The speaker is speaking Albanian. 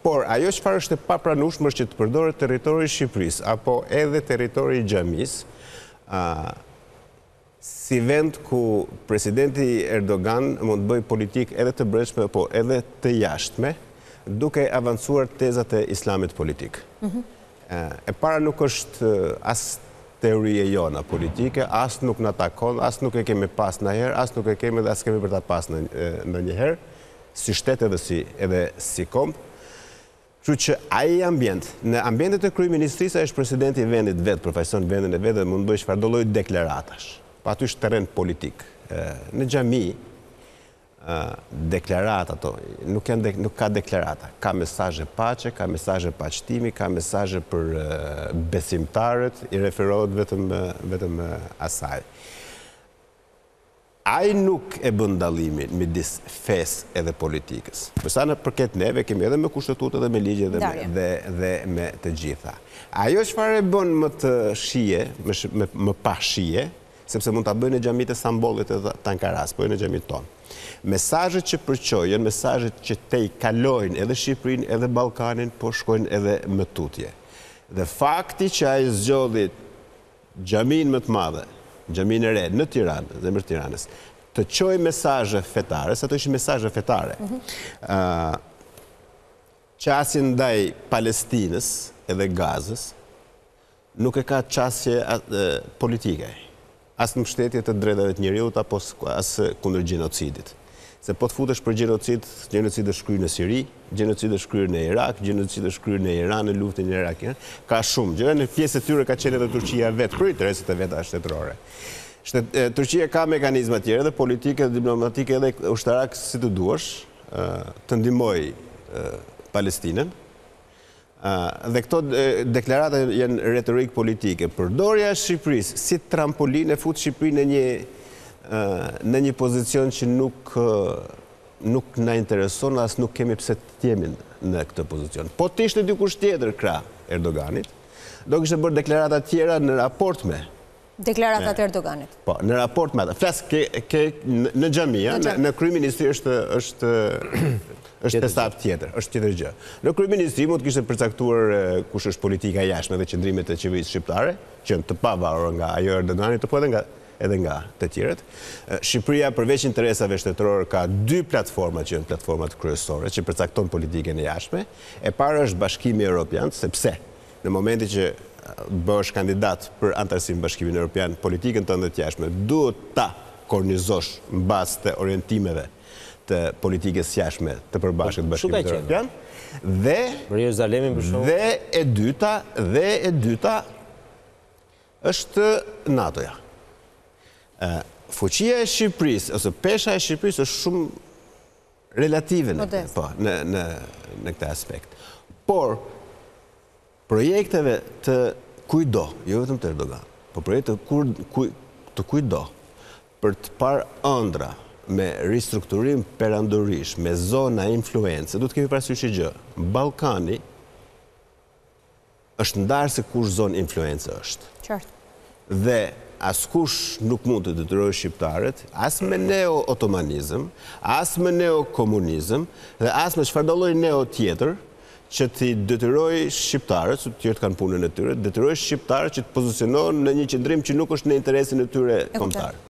Por ajo çfarë është e papranueshme është që të përdoret territori i Shqipërisë apo edhe territori i Xhamisë si vend ku presidenti Erdogan mund të bëjë politikë edhe të brendshme po edhe të jashtme, duke avancuar tezat e islamit politik. E para nuk është as teorie jona politike, as nuk na takon, as nuk e kemi pas ndonjëherë, as nuk e kemi dhe as kemi për ta pas ndonjëherë, si shtet edhe si komb. Kështu që ai ambient, në ambientet e kryeministrisë është presidenti i vendit vetë, përfaqëson vendin e vetë dhe mund të bëjë çfarëdo lloj deklaratash. Pa aty është terren politik. Në xhami deklarat ato, nuk ka deklarata, ka mesazhe paqe, ka mesazhe paqëtimi, ka mesazhe për besimtarët, i referohet vetëm asaj. Ai nuk e bën dallimin midis fesë edhe politikës. Për sa në përket neve, kemi edhe me kushtetutë dhe me ligje dhe me të gjitha. Ajo çfarë e bën më të shije, më pa shije, sepse mund ta bëjnë në xhamitë e Stambollit e të Ankaras, po në xhamitë tonë. Mesazhet që përqojnë, mesazhet që te i kalojnë edhe Shqipërinë, edhe Ballkanin, po shkojnë edhe më tutje. Dhe fakti që ai zgjodhi xhamin më të madhe, xhamin e re në Tiranë, zemër Tiranës, të çojë mesazhe fetare, sa të ishin mesazhe fetare. Qasjen ndaj Palestinës edhe Gazës nuk e ka qasje politike. As në mbështetje të drejtave të njerëzit apo as kundër gjenocidit. Se po të futesh për gjenocid është shkryer në Siri, gjenocid është shkryer në Irak, gjenocid është shkryer në Iran në luftën e Irakit. Ka shumë gjëra, në pjesë të tyre ka qenë edhe Turqia vetë për interesat e veta shtetërore. Turqia ka mekanizma të tjera, edhe politike, diplomatike edhe ushtarak si të duash, të ndihmoj Palestinën. Dhe këto deklarata janë retorik politike. Përdorja e Shqipërisë si trampolinë e fut Shqipërinë në një pozicion që nuk na intereson, as nuk kemi pse të jemi në këtë pozicion. Po të ishte dikush tjetër krah Erdoganit, do kishte bërë deklarata tjera në raport me deklaratat e Erdoganit. Po, në raport me ata. Flas në xhamia, në kryeministri është etap tjetër, është tjetër gjë. Në kryeministri mund të kishte përcaktuar kush është politika e jashtme dhe qëndrimet e qeverisë shqiptare, që janë të pavarur nga ajo Erdoganit, po edhe nga të tjerët. Shqipëria përveç interesave shtetërore ka dy platforma që janë platformat kryesore që përcakton politikën e jashtme. E para është Bashkimi Evropian, sepse në momentin që bëhesh kandidat për antarësim në Bashkimin Evropian, politikën tënde të jashtme duhet ta kornizosh mbas të orientimeve të politikës jashtme të përbashkët Bashkimit Evropian. Dhe e dyta është NATO-ja. Fuqia e Shqipërisë, ose pesha e Shqipërisë është shumë relative në këtë aspekt. Por, projekteve të kujdo, jo vetëm të Erdogan, por projekte të kujdo, për të parë ëndra me ristrukturim perandorish, me zona influence, du të kemi parasysh një gjë. Ballkani është ndarë se kush zonë influence është. Qartë. Dhe askush nuk mund të detyrojë shqiptarët, as me neo-otomanizëm, as me neo-komunizëm, dhe as me çfarëdo lloj neo tjetër, që t'i detyrojë shqiptarët, të tjerët kanë punën e tyre, detyrojë shqiptarët që të pozicionohen në një qendrim që nuk është në interesin e tyre kombëtar.